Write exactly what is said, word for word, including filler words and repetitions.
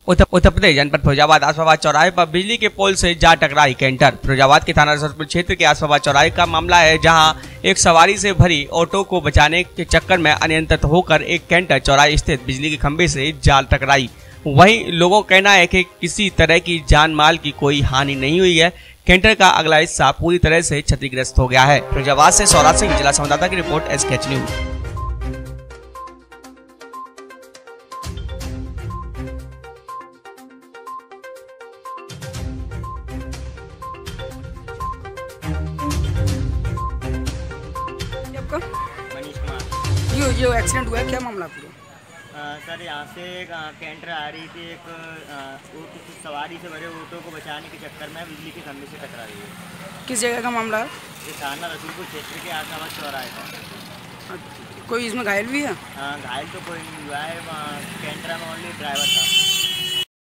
उत्तर उत्तर प्रदेश जनपद फिरोजाबाद आसफाबाद चौराहे पर बिजली के पोल से जा टकराई कैंटर। फिरोजाबाद के थाना रसूलपुर क्षेत्र के आसफाबाद चौराहे का मामला है, जहां एक सवारी से भरी ऑटो को बचाने के चक्कर में अनियंत्रित होकर एक कैंटर चौराहे स्थित बिजली के खंभे से जा टकराई। वहीं लोगों का कहना है कि किसी तरह की जान माल की कोई हानि नहीं हुई है। कैंटर का अगला हिस्सा पूरी तरह से क्षतिग्रस्त हो गया है। फिरोजाबाद से सौराज सिंह, जिला संवाददाता की रिपोर्ट, एसकेएच न्यूज। मनीष कुमार। यो यो एक्सीडेंट हुआ है, क्या मामला पूरा? आ, सर यहाँ से एक आ, कैंटर आ रही थी, एक आ, वो किसी सवारी से भरे ऑटो को बचाने के चक्कर में बिजली के खंभे से टकरा रही है। किस जगह का मामला है? ये थाना रसूलपुर क्षेत्र के आसपास चौराहे का। कोई इसमें घायल भी है? हाँ, घायल तो कोई नहीं हुआ है, कैंटर में ओनली ड्राइवर था।